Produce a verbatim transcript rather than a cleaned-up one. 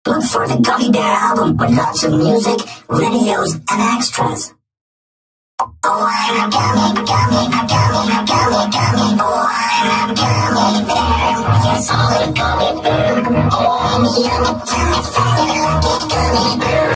Look for the Gummy Bear album with lots of music, videos, and extras. Oh, I'm a gummy, gummy, a gummy, a gummy, gummy. Oh, I'm a gummy bear. Yes, I'm a gummy bear. Oh, I'm a yummy, tummy, funny, lucky gummy bear.